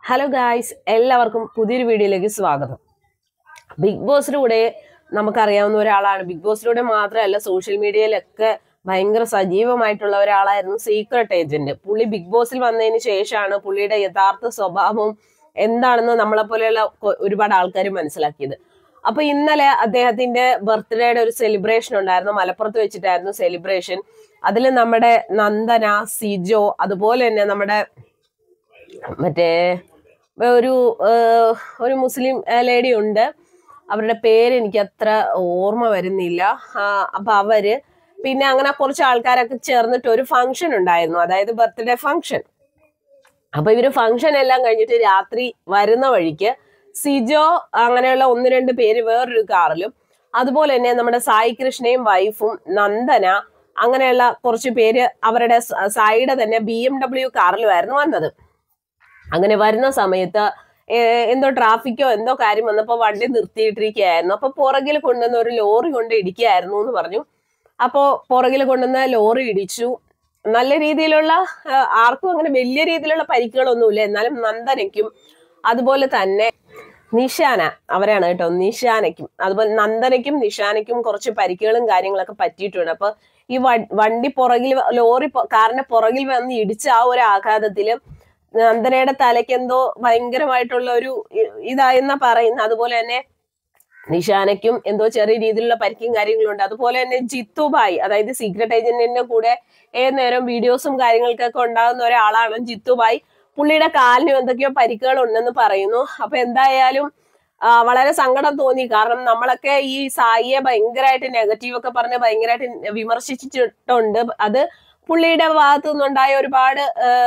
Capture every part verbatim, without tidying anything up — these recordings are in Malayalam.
ഹലോ ഗായ്സ്, എല്ലാവർക്കും പുതിയൊരു വീഡിയോയിലേക്ക് സ്വാഗതം. ബിഗ് ബോസിലൂടെ നമുക്കറിയാവുന്ന ഒരാളാണ്. ബിഗ് ബോസിലൂടെ മാത്രമല്ല, സോഷ്യൽ മീഡിയയിലൊക്കെ ഭയങ്കര സജീവമായിട്ടുള്ള ഒരാളായിരുന്നു സീക്രട്ട് ഏജന്റ്. പുള്ളി ബിഗ് ബോസിൽ വന്നതിന് ശേഷമാണ് പുള്ളിയുടെ യഥാർത്ഥ സ്വഭാവം എന്താണെന്ന് നമ്മളെ പോലെയുള്ള ഒരുപാട് ആൾക്കാർ മനസ്സിലാക്കിയത്. അപ്പൊ ഇന്നലെ അദ്ദേഹത്തിന്റെ ബർത്ത്ഡേയുടെ ഒരു സെലിബ്രേഷൻ ഉണ്ടായിരുന്നു. മലപ്പുറത്ത് വെച്ചിട്ടായിരുന്നു സെലിബ്രേഷൻ. അതിൽ നമ്മുടെ നന്ദന, സിജോ, അതുപോലെ തന്നെ നമ്മുടെ മറ്റേ ഒരു ഒരു മുസ്ലിം ലേഡി ഉണ്ട്. അവരുടെ പേര് എനിക്ക് അത്ര ഓർമ്മ വരുന്നില്ല. അപ്പൊ അവര് പിന്നെ അങ്ങനെ കുറച്ച് ആൾക്കാരൊക്കെ ചേർന്നിട്ട് ഒരു ഫംഗ്ഷൻ ഉണ്ടായിരുന്നു, അതായത് ബർത്ത്ഡേ ഫംഗ്ഷൻ. അപ്പൊ ഇവര് ഫംഗ്ഷൻ എല്ലാം കഴിഞ്ഞിട്ട് രാത്രി വരുന്ന വഴിക്ക് സിജോ അങ്ങനെയുള്ള ഒന്ന് രണ്ട് പേര് വേറൊരു കാറിലും, അതുപോലെ തന്നെ നമ്മുടെ സായി കൃഷ്ണയും വൈഫും നന്ദന അങ്ങനെയുള്ള കുറച്ച് പേര് അവരുടെ സായിയുടെ തന്നെ ബി എം ഡബ്ല്യു കാറിലുമായിരുന്നു വന്നത്. അങ്ങനെ വരുന്ന സമയത്ത് എന്തോ ട്രാഫിക്കോ എന്തോ കാര്യം വന്നപ്പോ വണ്ടി നിർത്തിയിട്ടിരിക്കുകയായിരുന്നു. അപ്പൊ പുറകിൽ കൊണ്ടുവന്ന ഒരു ലോറി കൊണ്ട് ഇടിക്കുകയായിരുന്നു എന്ന് പറഞ്ഞു. അപ്പോ പുറകിൽ കൊണ്ടുവന്ന ലോറി ഇടിച്ചു. നല്ല രീതിയിലുള്ള ആർക്കും അങ്ങനെ വലിയ രീതിയിലുള്ള പരിക്കുകളൊന്നുമില്ല. എന്നാലും നന്ദനയ്ക്കും അതുപോലെ തന്നെ നിഷാന, അവരാണ് കേട്ടോ, നിഷാനയ്ക്കും അതുപോലെ നന്ദനയ്ക്കും നിഷാനയ്ക്കും കുറച്ച് പരിക്കുകളും കാര്യങ്ങളൊക്കെ പറ്റിയിട്ടുണ്ട്. അപ്പൊ ഈ വണ്ടി പുറകിൽ ലോറി കാറിന്റെ പുറകിൽ വന്ന് ഇടിച്ച ആ ഒരു ആഘാതത്തില് നന്ദനയുടെ തലയ്ക്ക് എന്തോ ഭയങ്കരമായിട്ടുള്ള ഒരു ഇതായെന്ന പറയുന്നത്. അതുപോലെ തന്നെ നിഷാനയ്ക്കും എന്തോ ചെറിയ രീതിയിലുള്ള പരിക്കും കാര്യങ്ങളും ഉണ്ട്. അതുപോലെ തന്നെ ജിത്തുബായി, അതായത് സീക്രട്ട് ഏജന്റിന്റെ കൂടെ ഏത് നേരം വീഡിയോസും കാര്യങ്ങൾക്കൊക്കെ ഉണ്ടാകുന്ന ഒരാളാണ് ജിത്തുബായി. പുള്ളിയുടെ കാലിനും എന്തൊക്കെയോ പരിക്കുകൾ ഉണ്ടെന്ന് പറയുന്നു. അപ്പൊ എന്തായാലും വളരെ സങ്കടം തോന്നി. കാരണം നമ്മളൊക്കെ ഈ സായിയെ ഭയങ്കരമായിട്ട് നെഗറ്റീവ് ഒക്കെ പറഞ്ഞ് ഭയങ്കരമായിട്ട് വിമർശിച്ചിട്ടുണ്ട്. അത് പുള്ളിയുടെ ഭാഗത്തു നിന്നുണ്ടായ ഒരുപാട്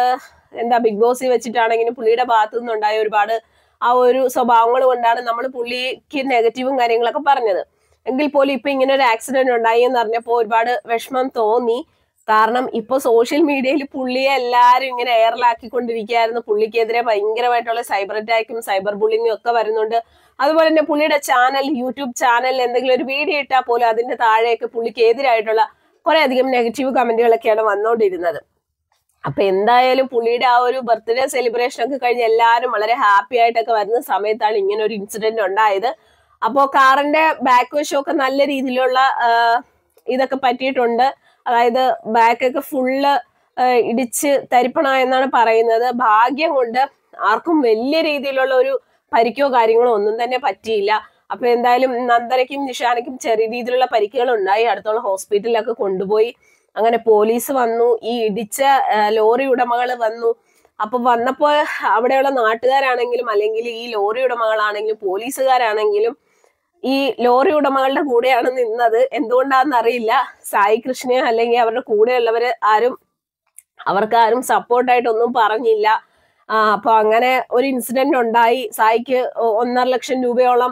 എന്താ ബിഗ് ബോസിൽ വെച്ചിട്ടാണെങ്കിലും പുള്ളിയുടെ ഭാഗത്തു നിന്നുണ്ടായ ഒരുപാട് ആ ഒരു സ്വഭാവങ്ങൾ കൊണ്ടാണ് നമ്മൾ പുള്ളിക്ക് നെഗറ്റീവും കാര്യങ്ങളൊക്കെ പറഞ്ഞത്. എങ്കിൽ പോലും ഇപ്പൊ ഇങ്ങനെ ഒരു ആക്സിഡന്റ് ഉണ്ടായി എന്ന് പറഞ്ഞപ്പോൾ ഒരുപാട് വിഷമം തോന്നി. കാരണം ഇപ്പൊ സോഷ്യൽ മീഡിയയിൽ പുള്ളിയെ എല്ലാരും ഇങ്ങനെ എയറിലാക്കിക്കൊണ്ടിരിക്കുകയായിരുന്നു. പുള്ളിക്കെതിരെ ഭയങ്കരമായിട്ടുള്ള സൈബർ അറ്റാക്കും സൈബർ ബുള്ളിങ്ങും ഒക്കെ വരുന്നുണ്ട്. അതുപോലെ തന്നെ പുള്ളിയുടെ ചാനൽ, യൂട്യൂബ് ചാനലിൽ എന്തെങ്കിലും ഒരു വീഡിയോ ഇട്ടാൽ പോലും അതിന്റെ താഴെയൊക്കെ പുള്ളിക്ക് എതിരായിട്ടുള്ള കുറെ അധികം നെഗറ്റീവ് കമന്റുകളൊക്കെയാണ് വന്നുകൊണ്ടിരുന്നത്. അപ്പൊ എന്തായാലും പുള്ളിയുടെ ആ ഒരു ബർത്ത്ഡേ സെലിബ്രേഷൻ ഒക്കെ കഴിഞ്ഞ് എല്ലാവരും വളരെ ഹാപ്പി ആയിട്ടൊക്കെ വരുന്ന സമയത്താണ് ഇങ്ങനെ ഒരു ഇൻസിഡന്റ് ഉണ്ടായത്. അപ്പോ കാറിന്റെ ബാക്ക് വശമൊക്കെ നല്ല രീതിയിലുള്ള ഇതൊക്കെ പറ്റിയിട്ടുണ്ട്. അതായത് ബാക്കൊക്കെ ഫുള്ള് ഇടിച്ച് തരിപ്പണായെന്നാണ് പറയുന്നത്. ഭാഗ്യം കൊണ്ട് ആർക്കും വലിയ രീതിയിലുള്ള ഒരു പരിക്കോ കാര്യങ്ങളോ ഒന്നും തന്നെ പറ്റിയില്ല. അപ്പൊ എന്തായാലും നന്ദനയ്ക്കും നിഷാനയ്ക്കും ചെറിയ രീതിയിലുള്ള പരിക്കുകൾ ഉണ്ടായി. അടുത്തുള്ള ഹോസ്പിറ്റലിലൊക്കെ കൊണ്ടുപോയി. അങ്ങനെ പോലീസ് വന്നു, ഈ ഇടിച്ച ലോറി ഉടമകൾ വന്നു. അപ്പൊ വന്നപ്പോ അവിടെയുള്ള നാട്ടുകാരാണെങ്കിലും അല്ലെങ്കിൽ ഈ ലോറി ഉടമകളാണെങ്കിലും പോലീസുകാരാണെങ്കിലും ഈ ലോറി ഉടമകളുടെ കൂടെയാണ് നിന്നത്. എന്തുകൊണ്ടാണെന്ന് അറിയില്ല. സായി കൃഷ്ണയോ അല്ലെങ്കിൽ അവരുടെ കൂടെയുള്ളവര് ആരും അവർക്കാരും സപ്പോർട്ടായിട്ടൊന്നും പറഞ്ഞില്ല. ആ അപ്പൊ അങ്ങനെ ഒരു ഇൻസിഡന്റ് ഉണ്ടായി. സായിക്ക് ഒന്നര ലക്ഷം രൂപയോളം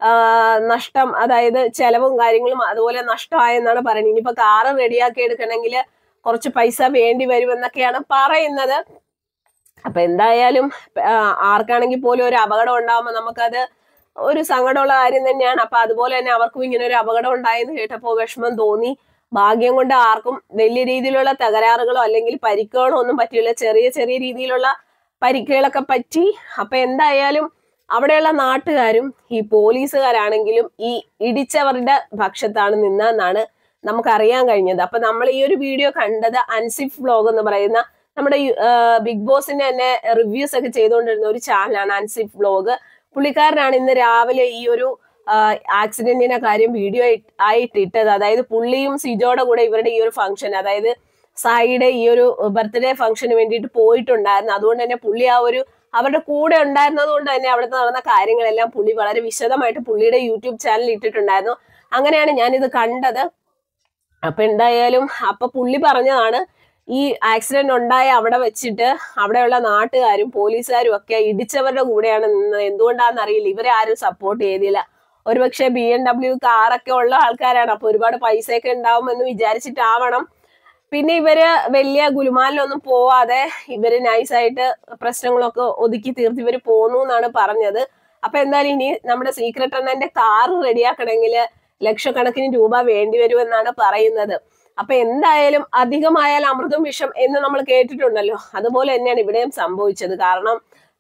നഷ്ടം, അതായത് ചെലവും കാര്യങ്ങളും അതുപോലെ നഷ്ടമായെന്നാണ് പറയുന്നത്. ഇനിയിപ്പോ കാറ് റെഡിയാക്കി എടുക്കണമെങ്കിൽ കുറച്ച് പൈസ വേണ്ടി വരുമെന്നൊക്കെയാണ് പറയുന്നത്. അപ്പൊ എന്തായാലും ആർക്കാണെങ്കിൽ പോലും ഒരു അപകടം ഉണ്ടാവുമ്പോൾ നമുക്കത് ഒരു സങ്കടമുള്ള കാര്യം തന്നെയാണ്. അപ്പൊ അതുപോലെ തന്നെ അവർക്കും ഇങ്ങനെ ഒരു അപകടം ഉണ്ടായെന്ന് കേട്ടപ്പോൾ വിഷമം തോന്നി. ഭാഗ്യം കൊണ്ട് ആർക്കും വലിയ രീതിയിലുള്ള തകരാറുകളോ അല്ലെങ്കിൽ പരിക്കുകളോ ഒന്നും പറ്റില്ല. ചെറിയ ചെറിയ രീതിയിലുള്ള പരിക്കുകളൊക്കെ പറ്റി. അപ്പൊ എന്തായാലും അവിടെയുള്ള നാട്ടുകാരും ഈ പോലീസുകാരാണെങ്കിലും ഈ ഇടിച്ചവരുടെ പക്ഷത്താണ് നിന്നതെന്നാണ് നമുക്കറിയാൻ കഴിഞ്ഞത്. അപ്പൊ നമ്മൾ ഈ ഒരു വീഡിയോ കണ്ടത് അൻസിഫ് വ്ലോഗ് എന്ന് പറയുന്ന നമ്മുടെ ബിഗ് ബോസിന്റെ തന്നെ റിവ്യൂസ് ഒക്കെ ചെയ്തുകൊണ്ടിരുന്ന ഒരു ചാനലാണ് അൻസിഫ് വ്ലോഗ്. പുള്ളിക്കാരനാണ് ഇന്ന് രാവിലെ ഈ ഒരു ആക്സിഡന്റിന്റെ കാര്യം വീഡിയോ ആയിട്ട് ഇട്ടത്. അതായത് പുള്ളിയും സിജോയുടെ കൂടെ ഇവരുടെ ഈ ഒരു ഫംഗ്ഷൻ, അതായത് സായിയുടെ ഈ ഒരു ബർത്ത്ഡേ ഫംഗ്ഷന് വേണ്ടിയിട്ട് പോയിട്ടുണ്ടായിരുന്നു. അതുകൊണ്ട് തന്നെ പുള്ളി ആ ഒരു അവരുടെ കൂടെ ഉണ്ടായിരുന്നത് കൊണ്ട് തന്നെ അവിടുത്തെ നടന്ന കാര്യങ്ങളെല്ലാം പുള്ളി വളരെ വിശദമായിട്ട് പുള്ളിയുടെ യൂട്യൂബ് ചാനലിൽ ഇട്ടിട്ടുണ്ടായിരുന്നു. അങ്ങനെയാണ് ഞാനിത് കണ്ടത്. അപ്പൊ എന്തായാലും അപ്പൊ പുള്ളി പറഞ്ഞതാണ് ഈ ആക്സിഡന്റ് ഉണ്ടായ അവിടെ വെച്ചിട്ട് അവിടെയുള്ള നാട്ടുകാരും പോലീസുകാരും ഒക്കെ ഇടിച്ചവരുടെ കൂടെയാണ് നിന്നത്. എന്തുകൊണ്ടാണെന്ന് അറിയില്ല, ഇവരെ ആരും സപ്പോർട്ട് ചെയ്തില്ല. ഒരുപക്ഷെ ബി എം ഡബ്ല്യു കാറൊക്കെ ഉള്ള ആൾക്കാരാണ്. അപ്പൊ ഒരുപാട് പൈസയൊക്കെ ഉണ്ടാവും എന്ന് വിചാരിച്ചിട്ടാവണം. പിന്നെ ഇവര് വലിയ ഗുലുമാലിലൊന്നും പോവാതെ ഇവര് നൈസായിട്ട് പ്രശ്നങ്ങളൊക്കെ ഒതുക്കി തീർത്ത് ഇവര് പോന്നു എന്നാണ് പറഞ്ഞത്. അപ്പൊ എന്തായാലും ഇനി നമ്മുടെ സീക്രട്ട് അണ്ണന്റെ കാറ് റെഡിയാക്കണമെങ്കിൽ ലക്ഷക്കണക്കിന് രൂപ വേണ്ടി വരുമെന്നാണ് പറയുന്നത്. അപ്പൊ എന്തായാലും അധികമായാൽ അമൃതും വിഷം എന്ന് നമ്മൾ കേട്ടിട്ടുണ്ടല്ലോ, അതുപോലെ തന്നെയാണ് ഇവിടെയും സംഭവിച്ചത്. കാരണം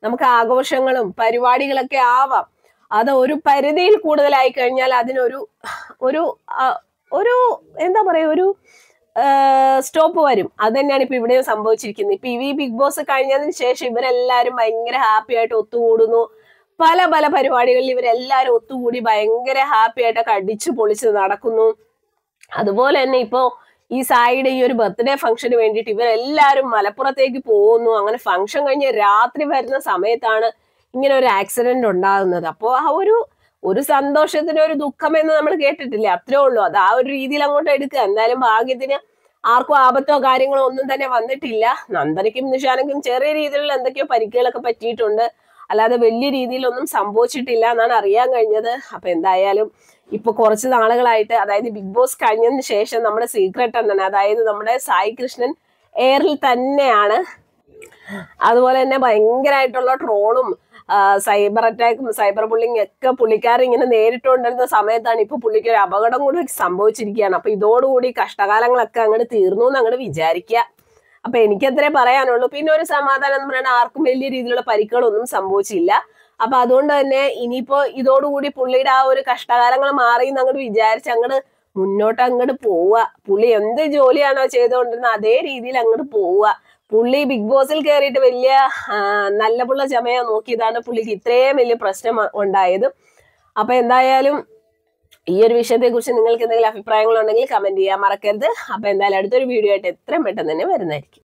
നമുക്ക് ആഘോഷങ്ങളും പരിപാടികളൊക്കെ ആവാം. അത് ഒരു പരിധിയിൽ കൂടുതലായി കഴിഞ്ഞാൽ അതിനൊരു ഒരു ഒരു എന്താ പറയാ ഒരു സ്റ്റോപ്പ് വരും. അത് തന്നെയാണ് ഇപ്പൊ ഇവിടെയും സംഭവിച്ചിരിക്കുന്നത്. ഇപ്പൊ ഈ ബിഗ് ബോസ് കഴിഞ്ഞതിന് ശേഷം ഇവരെല്ലാരും ഭയങ്കര ഹാപ്പി ആയിട്ട് ഒത്തുകൂടുന്നു. പല പല പരിപാടികളിൽ ഇവരെല്ലാരും ഒത്തുകൂടി ഭയങ്കര ഹാപ്പി ആയിട്ടൊക്കെ അടിച്ചു പൊളിച്ച് നടക്കുന്നു. അതുപോലെ തന്നെ ഇപ്പോ ഈ സായിയുടെ ഈ ഒരു ബർത്ത്ഡേ ഫംഗ്ഷന് വേണ്ടിയിട്ട് ഇവരെല്ലാരും മലപ്പുറത്തേക്ക് പോകുന്നു. അങ്ങനെ ഫംഗ്ഷൻ കഴിഞ്ഞ് രാത്രി വരുന്ന സമയത്താണ് ഇങ്ങനെ ഒരു ആക്സിഡന്റ് ഉണ്ടാകുന്നത്. അപ്പോൾ ആ ഒരു ഒരു സന്തോഷത്തിന് ഒരു ദുഃഖം എന്ന് നമ്മൾ കേട്ടിട്ടില്ലേ, അത്രേ ഉള്ളൂ. അത് ആ ഒരു രീതിയിൽ അങ്ങോട്ട് എടുക്കുക. എന്തായാലും ഭാഗ്യത്തിന് ആർക്കും ആപത്തോ കാര്യങ്ങളോ ഒന്നും തന്നെ വന്നിട്ടില്ല. നന്ദനയ്ക്കും നിഷാനയ്ക്കും ചെറിയ രീതിയിലുള്ള എന്തൊക്കെയോ പരിക്കുകളൊക്കെ പറ്റിയിട്ടുണ്ട്, അല്ലാതെ വലിയ രീതിയിലൊന്നും സംഭവിച്ചിട്ടില്ല എന്നാണ് അറിയാൻ കഴിഞ്ഞത്. അപ്പൊ എന്തായാലും ഇപ്പൊ കുറച്ച് നാളുകളായിട്ട്, അതായത് ബിഗ് ബോസ് കഴിഞ്ഞതിന് ശേഷം നമ്മുടെ സീക്രട്ട് തന്നെ, അതായത് നമ്മുടെ സായി കൃഷ്ണൻ എയറിൽ തന്നെയാണ്. അതുപോലെ തന്നെ ഭയങ്കരമായിട്ടുള്ള ട്രോളും സൈബർ അറ്റാക്കും സൈബർ ബുള്ളിങ് ഒക്കെ പുള്ളിക്കാരൻ ഇങ്ങനെ നേരിട്ടുകൊണ്ടിരുന്ന സമയത്താണ് ഇപ്പൊ പുള്ളിക്ക് ഒരു അപകടം കൂടി സംഭവിച്ചിരിക്കുകയാണ്. അപ്പൊ ഇതോടുകൂടി കഷ്ടകാലങ്ങളൊക്കെ അങ്ങോട്ട് തീർന്നു എന്ന് അങ്ങോട്ട് വിചാരിക്കുക. അപ്പൊ എനിക്കത്രേ പറയാനുള്ളൂ. പിന്നെ ഒരു സമാധാനം എന്ന് പറയുന്നത് ആർക്കും വലിയ രീതിയിലുള്ള പരിക്കുകളൊന്നും സംഭവിച്ചില്ല. അപ്പൊ അതുകൊണ്ട് തന്നെ ഇനിയിപ്പോ ഇതോടുകൂടി പുള്ളിയുടെ ആ ഒരു കഷ്ടകാലങ്ങൾ മാറി എന്ന് അങ്ങോട്ട് വിചാരിച്ച് അങ്ങോട്ട് മുന്നോട്ട് അങ്ങോട്ട് പോവുക. പുള്ളി എന്ത് ജോലിയാണോ ചെയ്തുകൊണ്ടിരുന്നത് അതേ രീതിയിൽ അങ്ങോട്ട് പോവുക. പുള്ളി ബിഗ് ബോസിൽ കയറിയിട്ട് വലിയ നല്ല പുള്ള ചമയ നോക്കിയതാണ് പുള്ളിക്ക് ഇത്രയും വലിയ പ്രശ്നം ഉണ്ടായത്. അപ്പൊ എന്തായാലും ഈ ഒരു വിഷയത്തെ കുറിച്ച് നിങ്ങൾക്ക് എന്തെങ്കിലും അഭിപ്രായങ്ങളുണ്ടെങ്കിൽ കമന്റ് ചെയ്യാൻ മറക്കരുത്. അപ്പൊ എന്തായാലും അടുത്തൊരു വീഡിയോ ആയിട്ട് എത്രയും പെട്ടെന്ന് തന്നെ വരുന്നതായിരിക്കും.